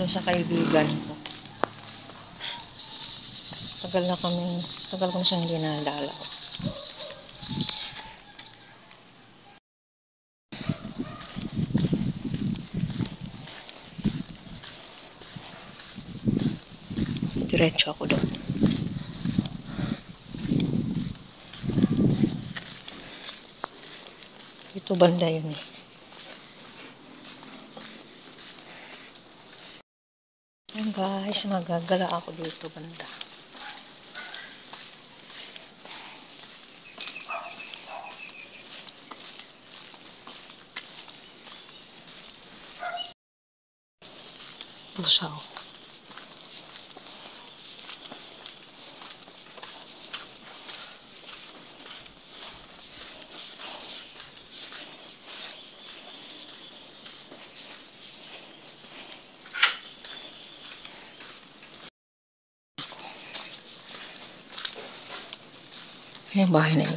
doon sa kaibigan ko. Tagal ko na siyang hindi nadalaw. Diretso ako doon. Ito banda yun eh. Yan guys, magagala ako dito banda. Busaw. Yung bahay na yun.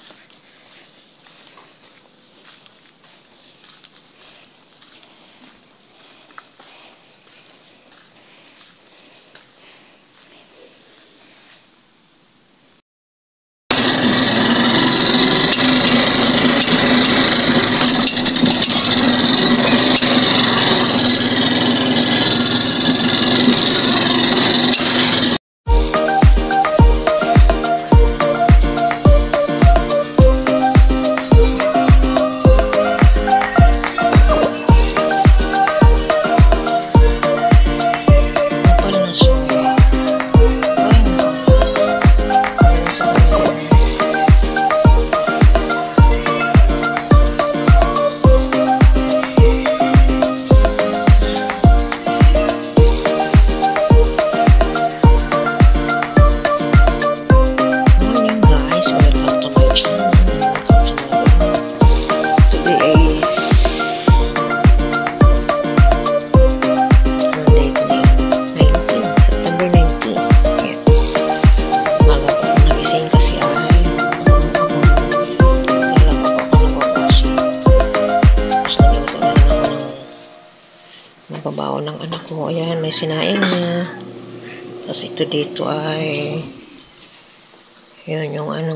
Babaw ng anak ko. Ayan, may sinaing na. Tapos ito dito ay yun yung ano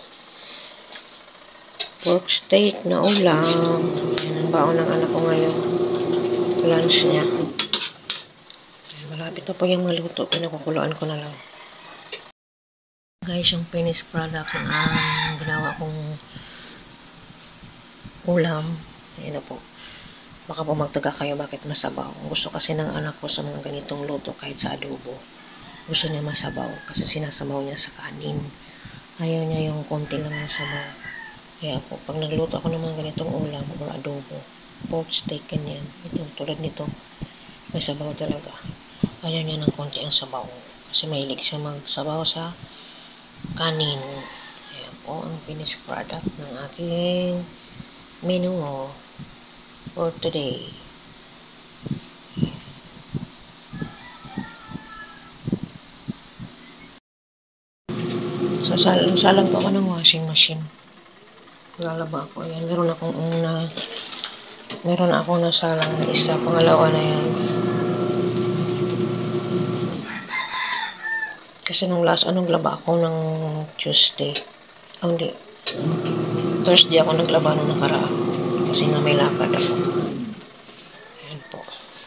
pork steak na ulam. Ayan ang baon ng anak ko ngayon. Lunch niya. Ayan, malapit na po yung maluto. Pinakukuluan ko na lang. Guys, yung finished product ng ginawa kong ulam. Ayan na po. Baka po magtaga kayo bakit masabaw. Gusto kasi ng anak ko sa mga ganitong luto kahit sa adobo. Gusto niya masabaw kasi sinasabaw niya sa kanin. Ayaw niya yung konti lang ng sabaw. Kaya po, pag nagluto ako ng mga ganitong ulam o adobo, pork steak, ganyan. Ito, tulad nito, may sabaw talaga. Ayaw niya ng konti ang sabaw. Kasi mahilig siya magsabaw sa kanin. Ayan po ang finished product ng aking menu for today. Sasalang po ako ng washing machine. Lalaba ako. Ayan, meron akong nasalang na isa. Pangalawa na yan. Kasi nung naglaba ako ng Tuesday. Hindi. Thursday ako naglaba nung nakaraan. Kasi nga may lakad ako. Ayan po.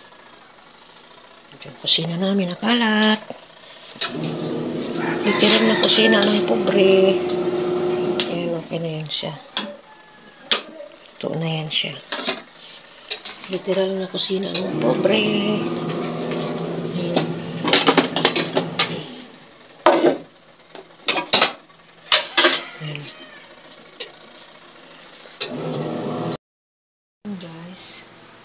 Ito yung kusina namin nakalat. Literal na kusina ng pobre. Ayan, okay na yan siya. Ito na yan siya. Literal na kusina ng pobre. Ayan. Ayan. Guys.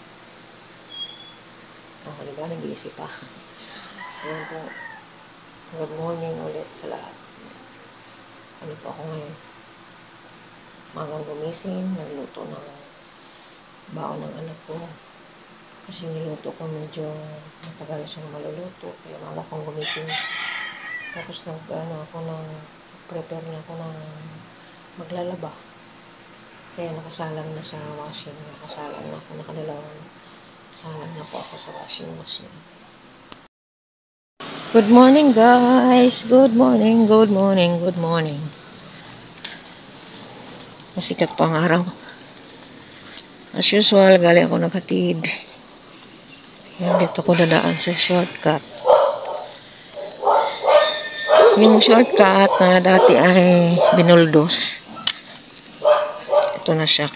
Ako diba, nag-iisip pa. Ayan po. Good morning ulit sa lahat. Ano po ako ngayon? Magang gumising, nagluto ng baon ng anak ko. Kasi niluto ko medyo matagal siyang maluluto. Kaya maga akong gumising. Tapos prepare na ako ng maglalaba. Kaya nakasalang na sa washing. Nakadalawang salang na po ako sa washing machine. Good morning, guys. Good morning, good morning, good morning. Masikat pa ang araw. As usual, galing ako naghatid. Yan, dito ko dadaan sa shortcut. Yung shortcut na dati ay binuldos. Ito na siya.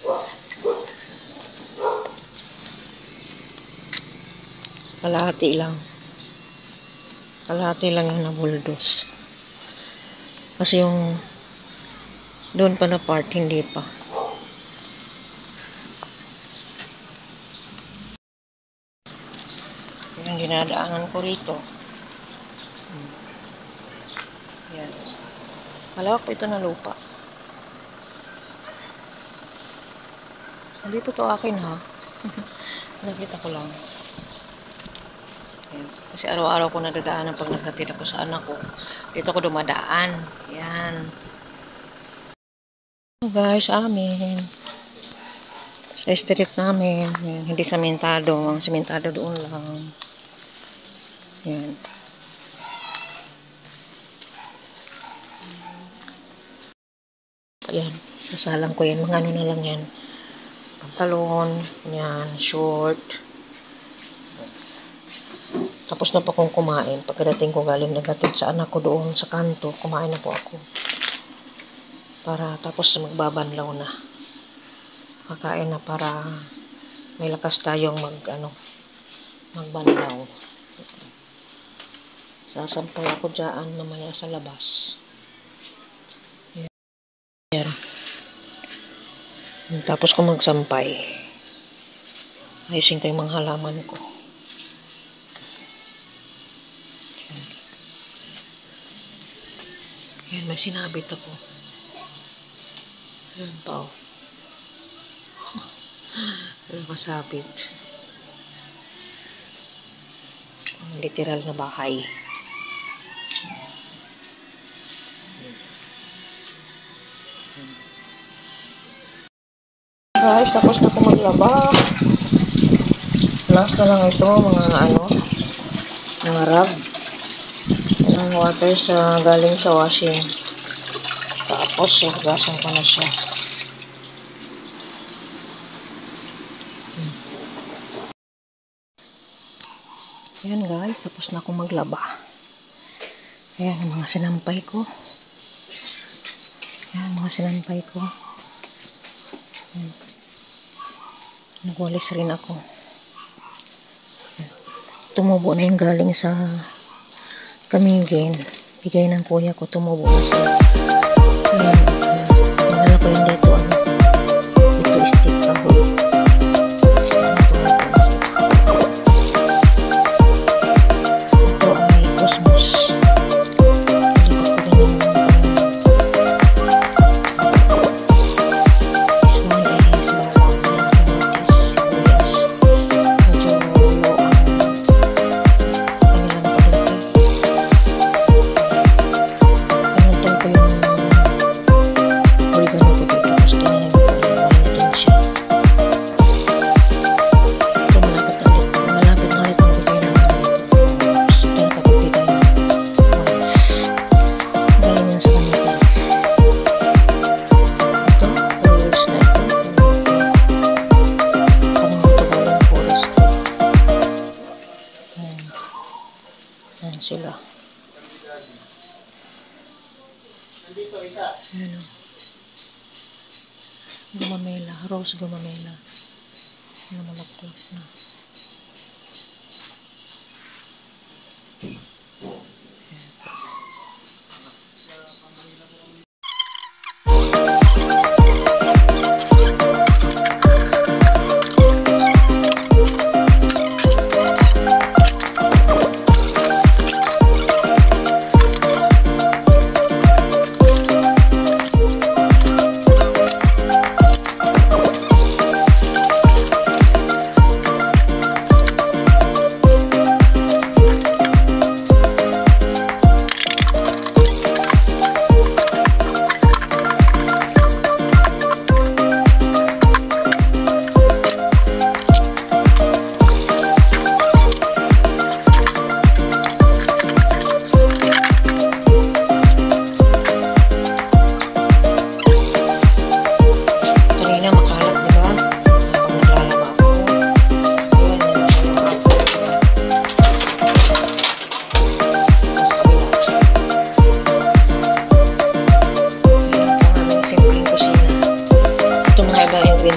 Kalahati lang. Kalahati lang yung nabuldos. Kasi yung doon pa na part, hindi pa. Yung dinadaanan ko rito. Yan. Malawak pa ito na lupa. Hindi po ito akin, ha? Nakita ko lang. Yan. Kasi araw-araw ko nadadaanan pag naghatid ako sa anak ko. Dito ko dumadaan. Yan. Guys, amin. Sa street namin. Yan. Hindi samentado. Ang samentado doon lang. Yan. Ayan. Nasalang ko yan. Mga ano na lang yan. Pantalon. Yan. Short. Tapos na pa akong kumain. Pagkadating ko galing naghatid sa anak ko doon sa kanto, kumain na po ako. Para tapos magbabanlaw na. Kakain na para may lakas tayong magbanlaw. Sasampay ako dyan mamaya sa labas. Yan. Tapos ko magsampay. Ayusin ko yung mga halaman ko. Yan, may sinabit ako. Ayan pa, oh. Ayan, masabit. Literal na bahay. Guys, tapos na ako maglaba. Last na lang ito, mga rub. Ang water sa galing sa washing. Tapos, hugasan ko na siya. Ayan guys, tapos na akong maglaba. Ayan, mga sinampay ko. Ayan, mga sinampay ko. Ayan. Nagwalis rin ako. Ayan. Tumubo na yung galing sa kamigin. Bigay ng kuya ko, tumubo na siya. Ayan. Dinala ko yung dito, dito stick kahoy. Sila. Ayan o. Gumamela. Rose gumamela. Namalaklak na.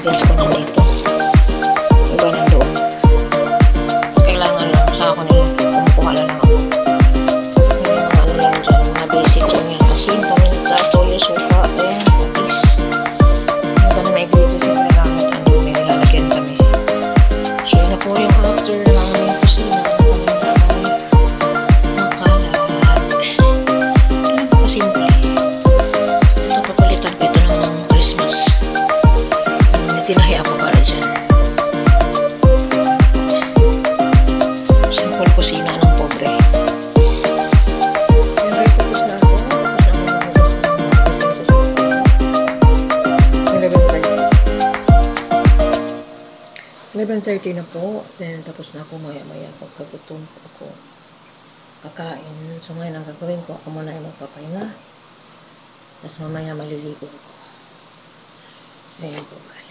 ingredients ko nandito. Iba nandoon. Kailangan lang sa ako nila. Kumukuha lang ako. Yung mga ano lang dyan. Mga basic lang yan. Asin, paminta, toyo, suka, patis. Yung ba na may ingredients yung nagamit. Ano, may nilalagyan kami. So, yun na po yung after ng aming kusina. Simple. Ito, papalitan ko ito ng mga Christmas. May tinahi ako para dyan. Simple kusina ng pobre. Yan guys, tapos na ako. Tapos na 11:30 na po. Then, tapos na ako maya-maya. Pagkagutom po ako kakain. So ngayon ang gagawin ko, ako muna ay magpapahinga. Tapos mamaya maliligo ako. Ayan po guys.